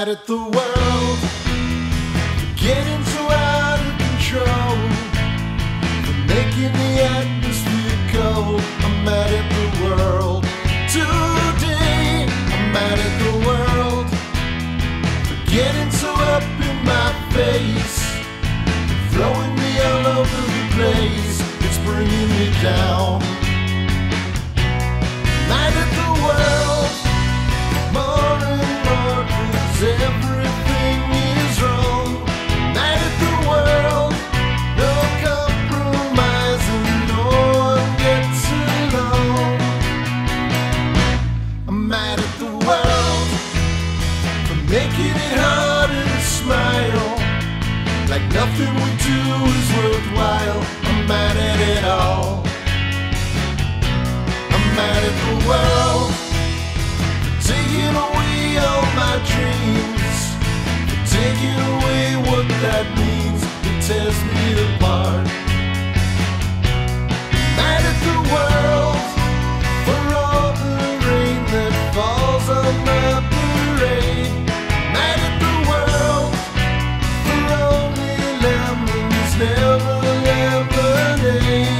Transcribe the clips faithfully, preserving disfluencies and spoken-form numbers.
mad at the world for getting so out of control, for making the atmosphere cold. I'm mad at the world today. I'm mad at the world for getting so up in my face, throwing me all over the place. It's bringing me down. Mad at the world more and more, 'cause everything is wrong. Mad at the world, no compromise and no one gets along. I'm mad at the world for making it harder to smile, like nothing we do is worthwhile. I'm mad at it all. I'm mad at the world for taking away all my dreams, for taking away what that means. It tears me apart. Mad at the world for all the rain that falls on my parade. Mad at the world for only lemons, never lemonade.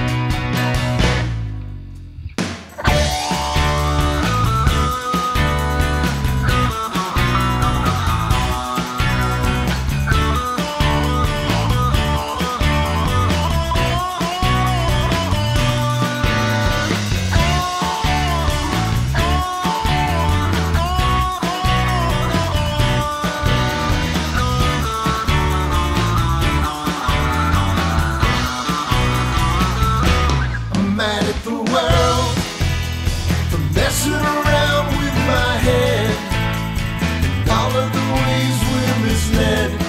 Mad at the world for messing around with my head, and all of the ways we're misled.